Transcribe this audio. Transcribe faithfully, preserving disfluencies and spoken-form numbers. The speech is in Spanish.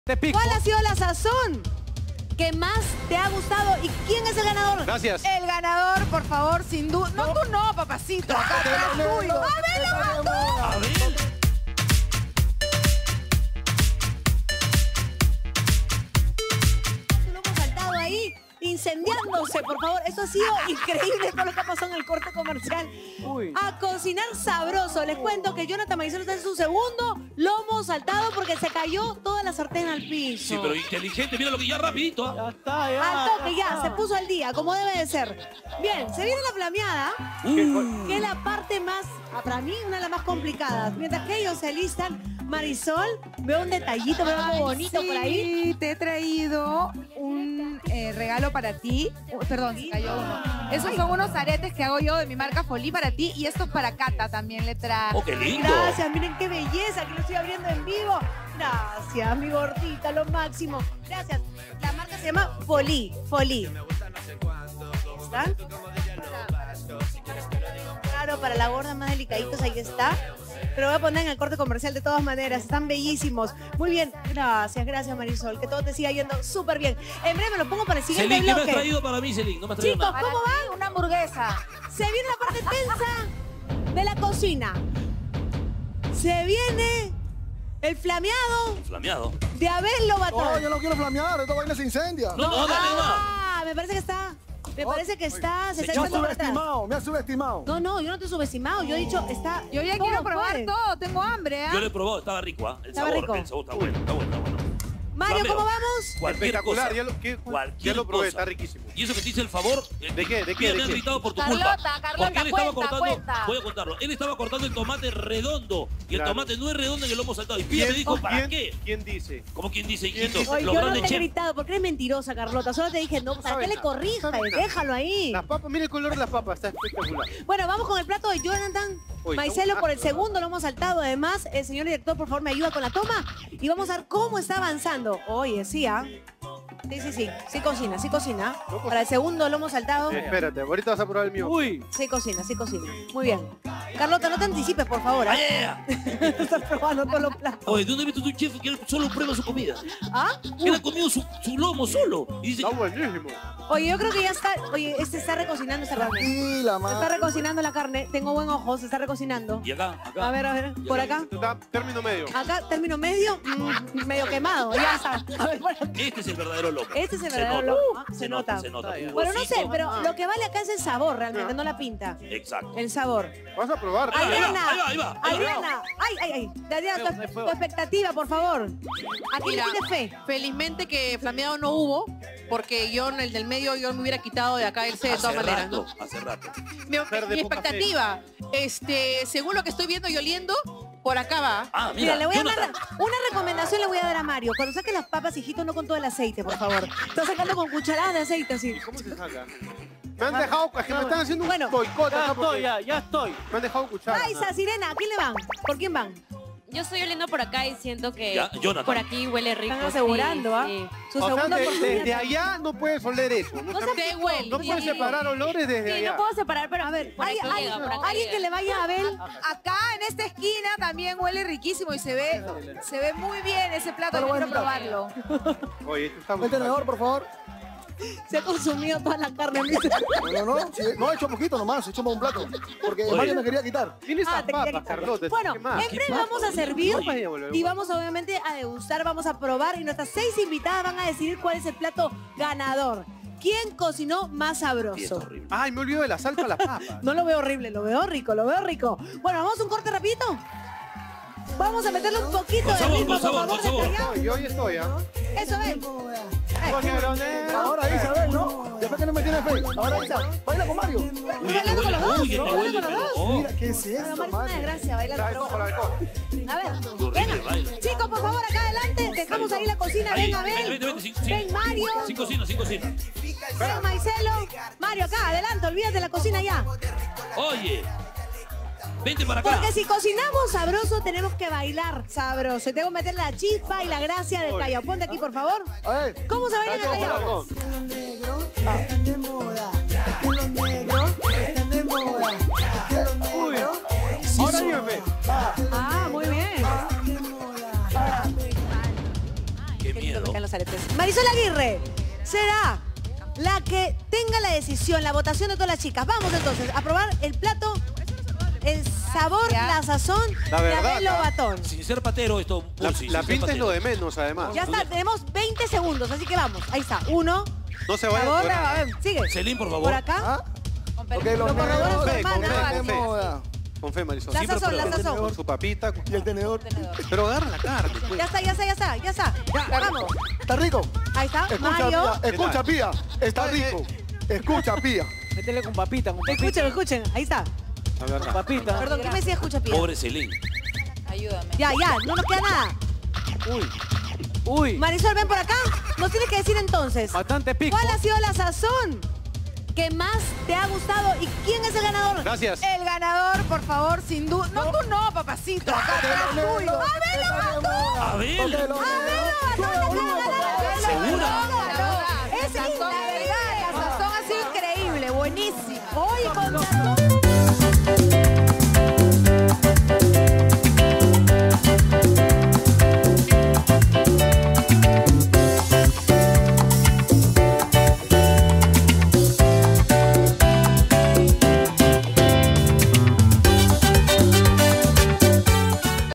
Te pico. ¿Cuál ha sido la sazón que más te ha gustado y quién es el ganador? Gracias. El ganador, por favor, sin duda. No, tú no, papacito. Acá atrás tuyo. ¡Abel lo mató! Abel. Lo hemos saltado ahí, incendiándose, por favor. Eso ha sido increíble todo lo que ha pasado en el corte comercial. Uy. A cocinar sabroso. Les cuento que Jonathan Maicelo está en su segundo lomo saltado porque se cayó toda la sartén al piso. Sí, pero inteligente, mira lo que ya rapidito. ¿ah? Ya está, ya. Al toque ya, se puso al día, como debe de ser. Bien, se viene la flameada, Uh. que es la parte más, para mí, una de las más complicadas. Mientras que ellos se alistan, Marisol, veo un detallito, veo algo bonito Sí, por ahí. te he traído un eh, regalo para ti. Uh, perdón, se cayó uno. Esos son unos aretes que hago yo de mi marca Folí para ti y esto es para Cata también le traje. Oh, qué lindo. Gracias, miren qué belleza, que lo estoy abriendo en vivo. Gracias, mi gordita, lo máximo. Gracias. La marca se llama Folí, Folí. ¿Están? Claro, para la gorda más delicaditos, ahí está. Pero voy a poner en el corte comercial de todas maneras. Están bellísimos. Muy bien. Gracias, gracias, Marisol. Que todo te siga yendo súper bien. En breve me lo pongo para el siguiente Celín, ¿qué me has bloque. traído para mí, Celín? No me has traído Chicos, nada. ¿cómo Para van? ti, una hamburguesa. Se viene la parte tensa de la cocina. Se viene el flameado Flameado. de Abel No, Lobatón. yo no quiero flamear, esta vaina se incendia. No, no, dale, no. Ah, me parece que está. Me parece que está. Se está Me ha echando para atrás. subestimado, me ha subestimado. No, no, yo no te he subestimado. Yo he dicho, está. Yo ya todo quiero probar puede. todo, tengo hambre, ¿ah? Yo lo he probado, estaba rico, ¿ah? El Estaba sabor, rico. el sabor está bueno, está bueno, está bueno. Mario, Flameo. ¿cómo vamos? Cualquier Espectacular, cosa. ya lo, que, Cualquier ya lo probé, cosa. está riquísimo. Y eso que te hice el favor. eh, ¿De qué? ¿De qué? mira, ¿De me han qué? gritado por tu Carlota, culpa. Carlota, Porque él estaba cuenta, cortando. cuenta. Voy a contarlo. Él estaba cortando el tomate redondo. Y el Claro. tomate no es redondo en el lomo saltado. Y Pía me dijo, ¿para ¿quién, qué? ¿Quién dice? Como quien dice, ¿Quién hijito, dice? Oye, los yo no grandes te he chefs. gritado porque eres mentirosa, Carlota. Solo te dije, no, ¿para sabes qué le nada, corrijas? no sabes nada. Déjalo ahí. Las papas, mira el color de las papas, está espectacular. Bueno, vamos con el plato de Jonathan Uy, Maicelo no, por el ah, segundo, lo hemos saltado. Además, el señor director, por favor, me ayuda con la toma y vamos a ver cómo está avanzando. Oye, sí, ¿ah? Sí, sí, sí. Sí cocina, sí cocina. No Para el segundo lo hemos saltado. Sí, espérate, ahorita vas a probar el mío. Uy. Sí cocina, sí cocina. Muy bien. Carlota, no te anticipes, por favor. ¿ah? ¡Ay, ay, Estás probando todos los platos. Oye, ¿dónde viste un chef que él solo prueba su comida? ¿Ah? Él ha comido su, su lomo solo. Y dice, Está buenísimo. Oye, yo creo que ya está. Oye, este está recocinando esta carne. Y la Se está madre. recocinando la carne. Tengo buen ojo, se está recocinando. y acá, acá. A ver, a ver, por acá. Esto está término medio. Acá, término medio, mm, medio quemado. Ya está. A ver, por acá. Este es el verdadero lomo. Este es el Se verdadero nota, lomo, ¿ah? Se, Se nota, nota. se nota. Bueno, no sé, Jugosito. pero lo que vale acá es el sabor realmente, no la pinta. Exacto. El sabor. Vas a probar. Ahí va, Adriana, ahí va, ahí va, ahí va. Adriana, ay, ay, ay. Adriana, Fuego, tu, fuego. tu expectativa, por favor. Aquí Mira, tienes fe. felizmente que flameado no hubo, porque yo en el del medio yo me hubiera quitado de acá irse de Hace todas maneras, rato, ¿no? hace rato. Mi, Mujer de mi poca expectativa, este, según lo que estoy viendo y oliendo, por acá va. Ah, Mira, mira, le voy a dar Jonathan. una recomendación, le voy a dar a Mario. Cuando saques las papas, hijito, no con todo el aceite, por favor. Estás sacando con cucharadas de aceite así. ¿Cómo se saca? Me han dejado, es que me están haciendo un Bueno, boicot Ya acá porque estoy, ya, ya estoy. me han dejado cuchara. Raiza, Sirena, ¿a quién le van? ¿Por quién van? Yo estoy oliendo por acá y siento que Ya, Jonathan. por aquí huele rico. Están asegurando, ¿ah? sí, sí. Su O sea, segunda de- oportunidad. desde allá no puedes oler eso. No, No te- se Te huele. no puedes separar olores desde Sí, allá. no puedo separar, pero A ver, por ¿hay, aquí hay- llega, por aquí alguien llega. que le vaya a Abel? Acá en esta esquina también huele riquísimo y se ve, se ve muy bien ese plato. Pero Yo quiero bueno, probarlo. Oye, esto está muy El tenedor, por favor. Se ha consumido toda la carne. No, no, no. Sí, no, he hecho poquito nomás, he hecho un plato. Porque Oye. Mario me quería quitar. Tienes Ah, esas te quería papas, quitar. Carlota. Bueno, ¿qué más? en breve vamos a servir Oye, volvemos. y vamos obviamente a degustar, vamos a probar y nuestras seis invitadas van a decidir cuál es el plato ganador. ¿Quién cocinó más Sí, está sabroso? horrible. Ay, me olvido de la sal para las papas. No lo veo horrible, lo veo rico, lo veo rico. Bueno, vamos a un corte rapidito. Vamos a meterle un poquito Con de sabor, ritmo, con por sabor, favor, con sabor. desde allá. Oye, yo hoy estoy, ¿ah? Eso es. Cógelo, negro. Ahora Isabel, ¿no? Después que no me tiene fe. Ahora Isabel, baila con Mario. Uy, bailando con los dos, uy, que te bailando huele, con los pero- dos. oh. Mira, ¿qué es Pero esto, Mario, es una Mario? desgracia bailar La de con cojo, la de cojo. A ver, Qué horrible venga. baile. Chicos, por favor, acá adelante. Dejamos ahí la cocina. Ahí, Ven, Abel. vente, vente, vente, sí, sí. Ven, Mario. Sin cocina, sin cocina. Ven, Maicelo. Mario, acá, adelante. Olvídate de la cocina ya. Oye, vente para acá. Porque si cocinamos sabroso, tenemos que bailar sabroso. Y tengo que meter la chispa y la gracia del Callao. Ponte aquí, por favor. A ver. ¿Cómo se baila en el Callao? Uy, ahora dígame. Ah, muy bien. Qué miedo. Me caen los aretes. Marisol Aguirre será la que tenga la decisión, la votación de todas las chicas. Vamos entonces a probar el plato, el sabor, Ya. la sazón La de verdad, Abel ¿ah? Lobatón. Sin ser patero, esto... La, uy, sí, la sin ser pinta es lo patero. de menos, además. Ya está, tenemos veinte segundos, así que vamos. Ahí está, uno. No se vaya a Sabor, atorar. a ver, sigue. Celín, por favor. Por acá, ¿Ah? Con Ok, permiso. los Lo corrobora negros. su Con fe, con hermana. fe, con fe. Moda. Con fe, Marisol. la Siempre sazón, la prueba. sazón. Con su papita. Y el tenedor. Pero agarra la carne, pues. Ya está, ya está, ya está, ya está. Vamos. ¿Está rico? Ahí está, Escucha, Mario. Pía. Escucha, Pía. Está Oye, rico. Escucha, Pía. Métele con papita, con papita. Escuchen, escuchen, ahí está. A ver, Con papita. Perdón, ¿qué me decía escucha, Pía? Pobre Celín. Ayúdame. Ya, ya, no nos queda nada. Uy. Uy. Marisol, ven por acá. Nos tienes que decir entonces, Bastante pico. ¿cuál ha sido la sazón que más te ha gustado y quién es el ganador? gracias. El ganador, por favor, sin duda. No, tú no, papacito. Acá atrás tuyo. Abel. ¿Segura? Es increíble. La sazón ha sido increíble, buenísimo. Hoy con